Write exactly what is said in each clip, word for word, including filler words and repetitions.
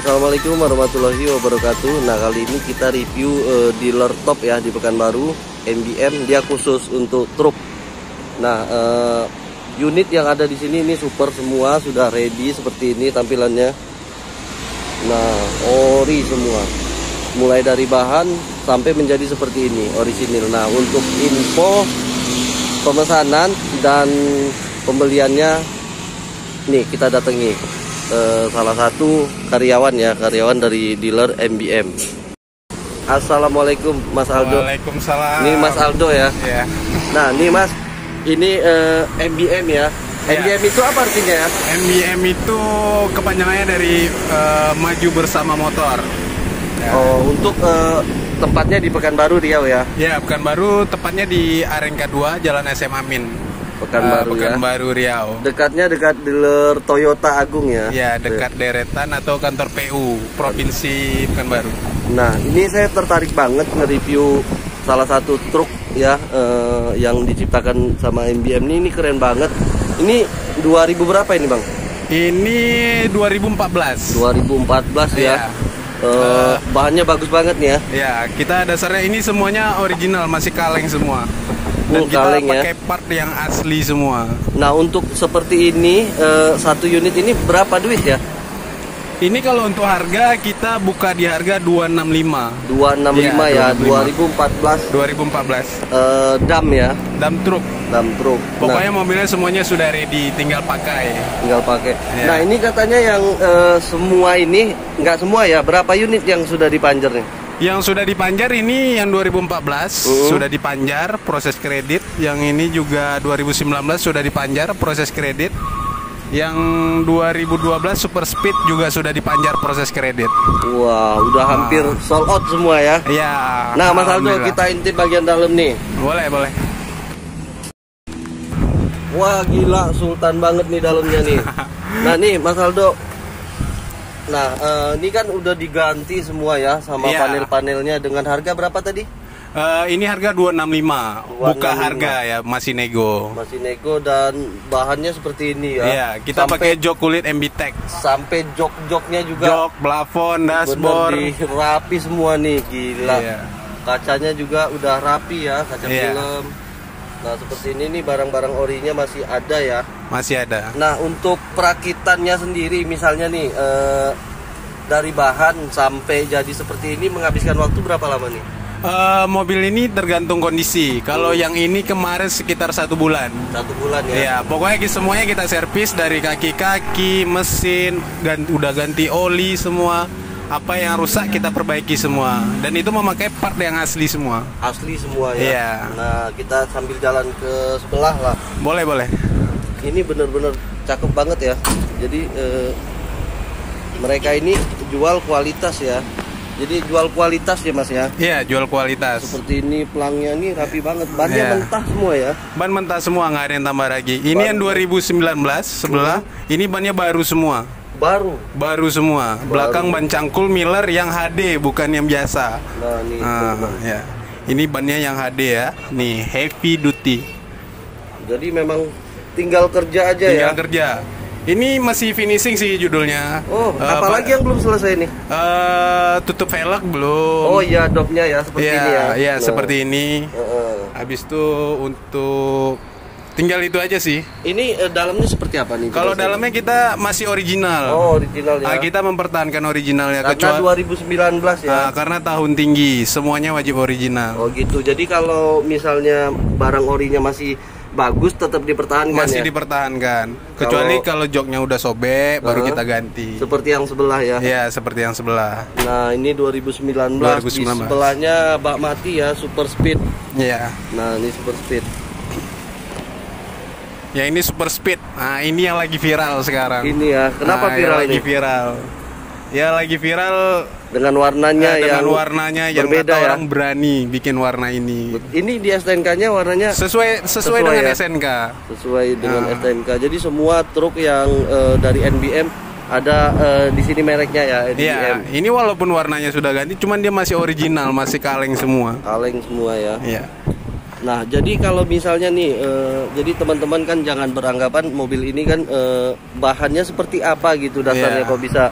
Assalamualaikum warahmatullahi wabarakatuh. Nah, kali ini kita review uh, dealer top ya di Pekanbaru, M B M. Dia khusus untuk truk. Nah, uh, unit yang ada di sini ini super semua, sudah ready seperti ini tampilannya. Nah, ori semua, mulai dari bahan sampai menjadi seperti ini, orisinil. Nah, untuk info pemesanan dan pembeliannya, nih kita datangi Uh, salah satu karyawan ya, karyawan dari dealer M B M. Assalamualaikum Mas Aldo. Waalaikumsalam. Ini Mas Aldo ya. Yeah. Nah, ini Mas, ini uh, M B M ya. Yeah. M B M itu apa artinya ya? M B M itu kepanjangannya dari uh, maju bersama motor. Ya. Oh, untuk uh, tempatnya di Pekanbaru Riau ya? Ya, Pekanbaru, tepatnya di Arengka dua, Jalan S M Amin. Pekanbaru, uh, Pekanbaru ya? Riau. Dekatnya dekat dealer Toyota Agung ya? Ya, dekat deretan atau kantor P U Provinsi Pekanbaru. Nah, ini saya tertarik banget nge-review salah satu truk ya, eh, yang diciptakan sama M B M ini. Ini keren banget. Ini dua ribu berapa ini Bang? Ini dua ribu empat belas. dua ribu empat belas ya. Ya. Uh, bahannya bagus banget nih ya. Ya, kita dasarnya ini semuanya original, masih kaleng semua. Dan Oh, kita kaleng pakai ya. part yang asli semua. Nah, untuk seperti ini uh, satu unit ini berapa duit ya? Ini kalau untuk harga kita buka di harga dua enam lima. dua enam lima ya, ya dua ribu empat belas. dua ribu empat belas. Uh, dam ya, Dam truk. dam truk. Pokoknya Nah, mobilnya semuanya sudah ready, tinggal pakai. tinggal pakai. Ya. Nah, ini katanya yang uh, semua ini, nggak semua ya, berapa unit yang sudah dipanjer nih? Yang sudah dipanjar ini yang dua ribu empat belas uh. sudah dipanjar proses kredit. Yang ini juga dua ribu sembilan belas sudah dipanjar proses kredit. Yang dua ribu dua belas Super Speed juga sudah dipanjar proses kredit. Wah, udah hampir Nah. sold out semua ya. Ya. Nah, Mas Aldo, kita intip bagian dalam nih. Boleh, boleh. Wah, gila, sultan banget nih dalamnya nih. Nah, nih Mas Aldo. Nah, uh, ini kan udah diganti semua ya sama Iya. panel-panelnya. Dengan harga berapa tadi? Uh, ini harga dua enam lima. dua enam lima. Buka harga ya, masih nego. Masih nego dan bahannya seperti ini ya. Iya, kita sampai, pakai jok kulit M B Tech. sampai jok-joknya juga. Jok, plafon, dashboard. Bener, rapi semua nih, gila. Iya. Kacanya juga udah rapi ya, kaca Iya. film. Nah, seperti ini nih barang-barang orinya masih ada ya. Masih ada. Nah, untuk perakitannya sendiri misalnya nih eh, dari bahan sampai jadi seperti ini menghabiskan waktu berapa lama nih? Uh, mobil ini tergantung kondisi. Kalau Hmm. yang ini kemarin sekitar satu bulan. Satu bulan ya? Ya, pokoknya ki- semuanya kita servis dari kaki-kaki, mesin, ganti, udah ganti oli semua. Apa yang rusak kita perbaiki semua. Dan itu memakai part yang asli semua. Asli semua ya? Iya. Nah, kita sambil jalan ke sebelah lah. Boleh, boleh. Ini bener-bener cakep banget ya. Jadi eh, mereka ini jual kualitas ya. Jadi jual kualitas ya Mas ya. Iya, jual kualitas. Seperti ini pelangnya ini rapi banget. Bannya Iya. mentah semua ya. Ban mentah semua, nggak ada yang tambah lagi. Ini Ban- yang dua ribu sembilan belas sebelah. Ini bannya baru semua. Baru. Baru semua. Belakang ban cangkul Miller yang H D, bukan yang biasa. Nah, nih. Ah, teman-teman. ya. Ini bannya yang H D ya. Nih, heavy duty. Jadi memang tinggal kerja aja Tinggal ya. kerja. Ini masih finishing sih judulnya. Oh, Eh, apalagi Pak- yang belum selesai nih? eh, tutup velg belum. Oh iya, dopnya ya seperti Iya, ini ya. iya, Nah, seperti ini. heeh. Habis itu untuk tinggal itu aja sih. Ini eh, dalamnya seperti apa nih? Kalau Jelaskan. dalamnya kita masih original. Oh, original ya. Ah, kita mempertahankan originalnya Karena kecuali dua ribu sembilan belas ya. ah, karena tahun tinggi, semuanya wajib original. Oh gitu. Jadi kalau misalnya barang orinya masih bagus, tetap dipertahankan Masih ya. dipertahankan. Kecuali kalau joknya udah sobek, baru Heeh. kita ganti. Seperti yang sebelah ya. Ya, seperti yang sebelah. Nah, ini dua ribu sembilan belas. dua ribu sembilan belas. Di sebelahnya bak mati ya, super speed. Ya. Nah, ini super speed. Ya, ini super speed. Nah, ini yang lagi viral sekarang. Ini ya. Kenapa Nah, viral yang lagi nih? viral. Ya, lagi viral Dengan warnanya eh, dengan yang warnanya yang berbeda kata ya. orang berani bikin warna ini. Ini di S T N K-nya warnanya Sesuai sesuai, Sesuai dengan ya? S N K. sesuai dengan Ah. S T N K. Jadi semua truk yang eh, dari N B M ada eh, di sini mereknya ya, N B M. Iya, ini walaupun warnanya sudah ganti, cuman dia masih original, masih kaleng semua. Kaleng semua ya. Iya. Nah, jadi kalau misalnya nih, eh, jadi teman-teman kan jangan beranggapan mobil ini kan eh, bahannya seperti apa gitu dasarnya Iya. kok bisa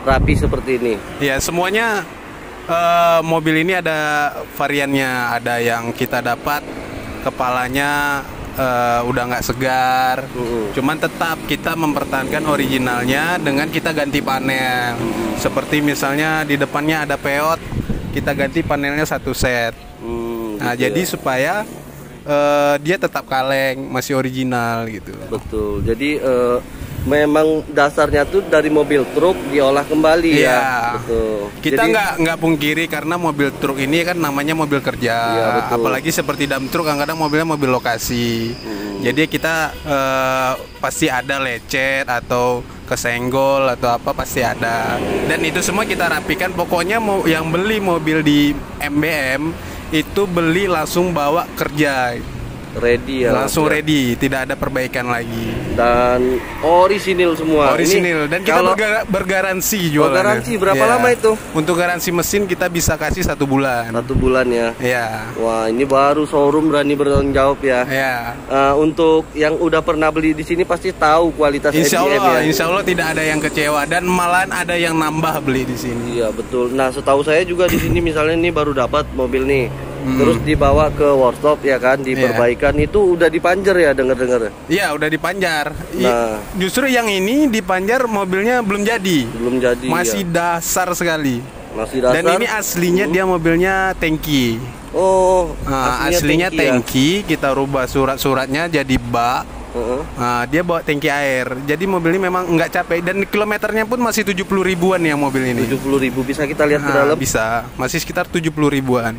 rapi seperti ini. Ya, semuanya uh, mobil ini ada variannya. Ada yang kita dapat kepalanya uh, udah nggak segar, uh-uh. cuman tetap kita mempertahankan originalnya dengan kita ganti panel. Uh-uh. Seperti misalnya di depannya ada peot, kita ganti panelnya satu set. Uh, nah, gitu jadi ya. supaya uh, dia tetap kaleng, masih original gitu. Betul. Jadi uh, memang dasarnya tuh dari mobil truk diolah kembali ya. ya. Betul. Kita nggak nggak pungkiri karena mobil truk ini kan namanya mobil kerja. Ya, apalagi seperti dump truk kadang-kadang mobilnya mobil lokasi. Hmm. Jadi kita uh, pasti ada lecet atau kesenggol atau apa pasti ada. Dan itu semua kita rapikan. Pokoknya mau yang beli mobil di M B M itu beli langsung bawa kerja. Ready ya, langsung ya. ready, tidak ada perbaikan lagi dan orisinil semua. Orisinil dan kita kalau... berga bergaransi jualannya. Oh, garansi berapa ya. lama itu? Untuk garansi mesin kita bisa kasih satu bulan. Satu bulan ya. Ya. Wah, ini baru showroom berani bertanggung jawab ya. Ya. Uh, untuk yang udah pernah beli di sini pasti tahu kualitas Insya Allah, ya. Insya Allah tidak ada yang kecewa dan malahan ada yang nambah beli di sini. Iya betul. Nah, setahu saya juga di sini misalnya nih baru dapat mobil nih. Hmm. Terus dibawa ke workshop ya kan, diperbaikan yeah. Itu udah dipanjer ya dengar-dengar. Iya, udah dipanjar. Nah, justru yang ini dipanjar mobilnya belum jadi. Belum jadi. Masih ya. dasar sekali. Masih dasar. Dan ini aslinya hmm. dia mobilnya tangki. Oh, nah, aslinya, aslinya tangki, ya? Kita rubah surat-suratnya jadi bak. Uh-huh. Nah, dia bawa tangki air. Jadi mobil ini memang nggak capek dan kilometernya pun masih tujuh puluh ribuan ya mobil ini. tujuh puluh ribu bisa kita lihat nah, ke dalam? Bisa. Masih sekitar tujuh puluh ribuan.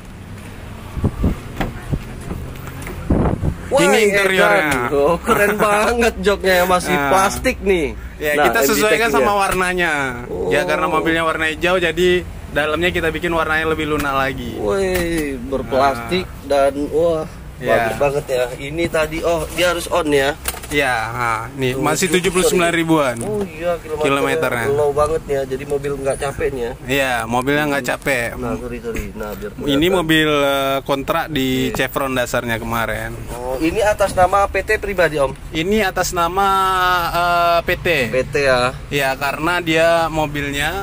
Wah, ini interiornya. Oh, keren banget joknya, masih nah, plastik nih. Ya, nah, kita sesuaikan sama warnanya. Oh. Ya karena mobilnya warna hijau jadi dalamnya kita bikin warnanya lebih lunak lagi. Woi, berplastik nah. dan wah, ya. bagus banget ya. Ini tadi oh, dia harus on ya. Ya, nah, nih tuh, masih tujuh puluh sembilan ribuan. Oh iya, kilometer kilometernya. Low banget ya. Jadi mobil nggak capek nih ya. Iya, mobilnya nggak hmm. capek. Nah, sorry, sorry. Nah, biar ini mobil uh, kontrak di okay. Chevron dasarnya kemarin. Oh, ini atas nama P T pribadi, Om? Ini atas nama uh, P T. P T ya. Ya, karena dia mobilnya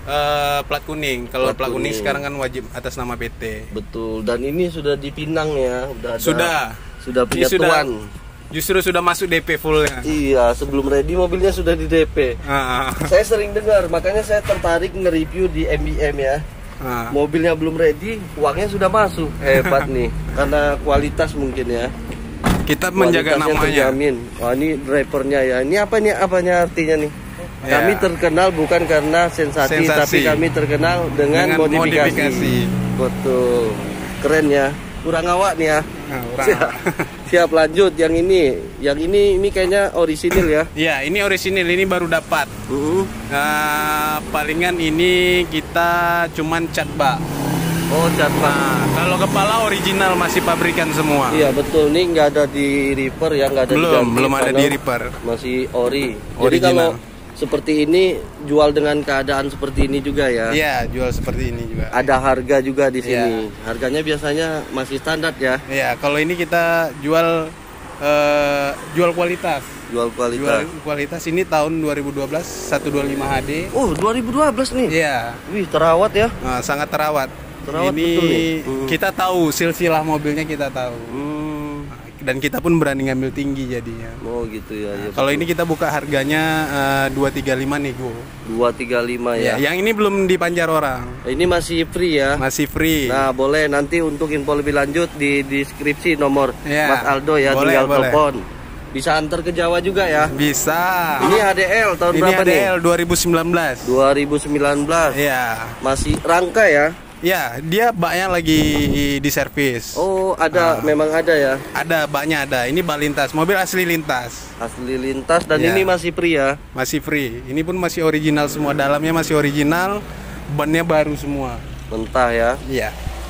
uh, plat kuning. Kalau plat, plat kuning. kuning sekarang kan wajib atas nama P T. Betul. Dan ini sudah dipinang ya, udah ada, Sudah. Sudah punya tuan. Justru sudah masuk D P fullnya. Iya, sebelum ready mobilnya sudah di D P. Uh. Saya sering dengar, makanya saya tertarik nge-review di M B M ya. Uh. Mobilnya belum ready, uangnya sudah masuk. Hebat nih, karena kualitas mungkin ya. Kita menjaga namanya. Terjamin. Wah, ini drivernya ya. Ini apa nih? Apanya artinya nih? Yeah. Kami terkenal bukan karena sensasi, sensasi. tapi kami terkenal dengan, dengan modifikasi. modifikasi. Betul, keren ya. Kurang awak nih ya. Nah, siap. Siap lanjut yang ini. Yang ini ini kayaknya orisinil ya. Iya, ini orisinil, ini baru dapat. Uh-huh. Nah, palingan ini kita cuman cat bak. Oh, cat bak. Nah, kalau kepala original masih pabrikan semua. Iya, betul. Ini nggak ada di repair ya, nggak ada belum, di belum ada di repair. Masih ori. Original. Jadi kalau seperti ini jual dengan keadaan seperti ini juga ya? Iya, jual seperti ini juga. Ada harga juga di sini. Ya. Harganya biasanya masih standar ya? Iya, kalau ini kita jual uh, jual kualitas. Jual kualitas. Jual kualitas ini tahun dua ribu dua belas seratus dua puluh lima H D. Oh, dua ribu dua belas nih? Iya. Wih, terawat ya? Nah, sangat terawat. Terawat ini betul nih. Hmm. Kita tahu silsilah mobilnya kita tahu. Hmm. Dan kita pun berani ngambil tinggi jadinya. Oh gitu ya. Nah, ya kalau ini kita buka harganya uh, dua tiga lima nego. dua tiga lima ya. ya. Yang ini belum dipanjar orang. Ini masih free ya. Masih free. Nah, boleh nanti untuk info lebih lanjut di deskripsi nomor ya. Mas Aldo ya, boleh, tinggal boleh. telepon. Bisa antar ke Jawa juga ya? Bisa. Ini H D L tahun ini berapa H D L nih? dua ribu sembilan belas. dua ribu sembilan belas. Iya. Masih rangka ya? Ya, dia baknya lagi di servis. Oh, ada, uh, memang ada ya? Ada, baknya ada. Ini bak lintas, mobil asli lintas. Asli lintas dan ya. Ini masih free ya? Masih free. Ini pun masih original semua, dalamnya masih original, bannya baru semua. Mentah ya? Iya.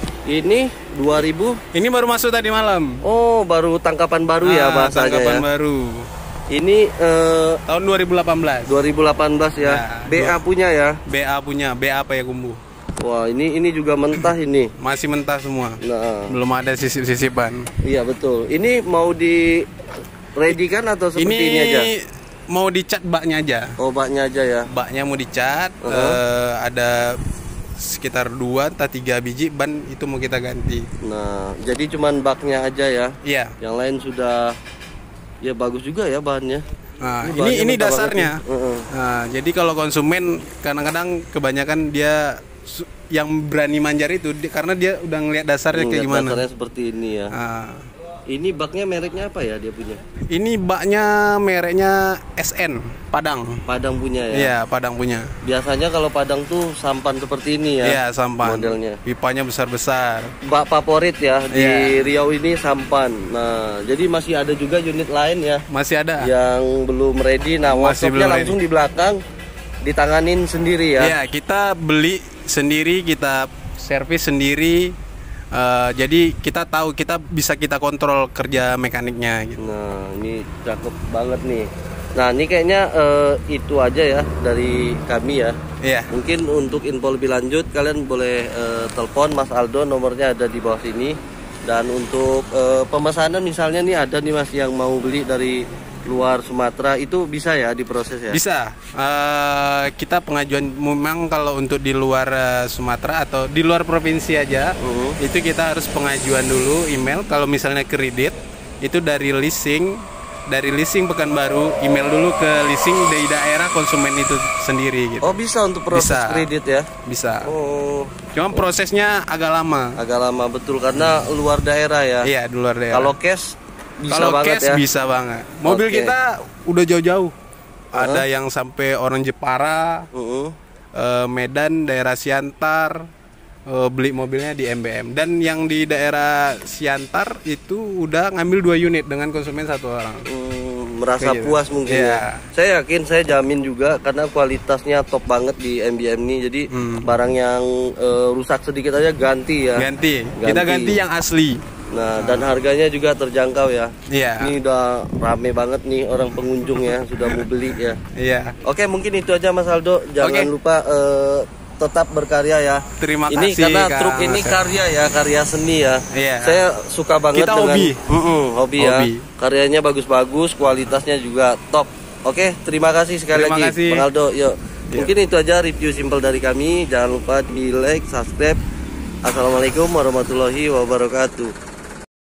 Ini dua ribu? Ini baru masuk tadi malam. Oh, baru tangkapan baru ah, ya bahasanya tangkapan ya? baru. Ini uh, tahun dua ribu delapan belas. dua ribu delapan belas ya. ya B A punya ya? B A punya, B A apa ya Kumbu? Wah, ini ini juga mentah ini. Masih mentah semua. Nah, belum ada sisip-sisipan. Iya, betul. Ini mau di ready kan atau seperti ini, ini aja? mau dicat baknya aja. Oh, baknya aja ya. Baknya mau dicat, Uh-huh. uh, ada sekitar dua atau tiga biji ban itu mau kita ganti. Nah, jadi cuman baknya aja ya. Iya. Yang lain sudah ya bagus juga ya bahannya. Nah, Ini ini bahannya ini mantap dasarnya. banget nih. Uh-uh. Nah, jadi kalau konsumen kadang-kadang kebanyakan dia su- yang berani manjar itu di- karena dia udah ngelihat dasarnya kayak Lihat gimana. dasarnya seperti ini ya. Nah, Ini baknya mereknya apa ya dia punya? ini baknya mereknya S N Padang. Padang punya ya. Iya, Padang punya. Biasanya kalau Padang tuh sampan seperti ini ya. Iya, sampan. Modelnya. Pipanya besar-besar. Bak favorit ya di Iya. Riau ini sampan. Nah, jadi masih ada juga unit lain ya Masih ada. yang belum ready. Nah, Masih workshopnya belum langsung di belakang ditanganin sendiri ya. Iya, kita beli sendiri, kita servis sendiri. Eh, jadi kita tahu, kita bisa kita kontrol kerja mekaniknya gitu. Nah, ini cakep banget nih. Nah, ini kayaknya eh, itu aja ya dari kami ya. Iya. Mungkin untuk info lebih lanjut kalian boleh eh, telepon Mas Aldo, nomornya ada di bawah sini. Dan untuk eh, pemesanan misalnya nih ada nih Mas yang mau beli dari luar Sumatera, itu bisa ya diproses ya? Bisa. Eh, kita pengajuan memang kalau untuk di luar eh, Sumatera atau di luar provinsi aja, Uh-huh. itu kita harus pengajuan dulu email. Kalau misalnya kredit itu dari leasing, dari leasing Pekanbaru, email dulu ke leasing dari daerah konsumen itu sendiri gitu. Oh, bisa untuk proses Bisa. kredit ya? Bisa. Oh, Cuma prosesnya agak lama. agak lama betul karena luar daerah ya. Iya, di luar daerah. Kalau cash bisa Kalau banget cash ya. bisa banget. Mobil Oke. kita udah jauh-jauh. Ada yang sampai orang Jepara, Uh-uh. eh, Medan, daerah Siantar, eh, beli mobilnya di M B M. Dan yang di daerah Siantar itu udah ngambil dua unit dengan konsumen satu orang. Hmm, merasa Kayak gitu. puas mungkin Iya. ya. Saya yakin, saya jamin juga karena kualitasnya top banget di M B M ini. Jadi Hmm. barang yang eh, rusak sedikit aja ganti ya. Ganti. Kita Ganti. ganti yang asli. Nah, dan harganya juga terjangkau ya. Iya. Ini udah rame banget nih orang pengunjung ya, sudah mau beli ya. Iya. Oke, mungkin itu aja Mas Aldo. Jangan Oke. lupa eh, tetap berkarya ya. Terima Ini kasih, karena Kang truk ini Asep. karya ya, karya seni ya. Iya. Saya suka banget Kita dengan hobi. Mm-mm, hobi ya. Hobi. Karyanya bagus-bagus, kualitasnya juga top. Oke, terima kasih sekali Terima lagi kasih. Bang Aldo. Yuk. Yuk. Mungkin itu aja review simple dari kami. Jangan lupa di like, subscribe. Assalamualaikum warahmatullahi wabarakatuh.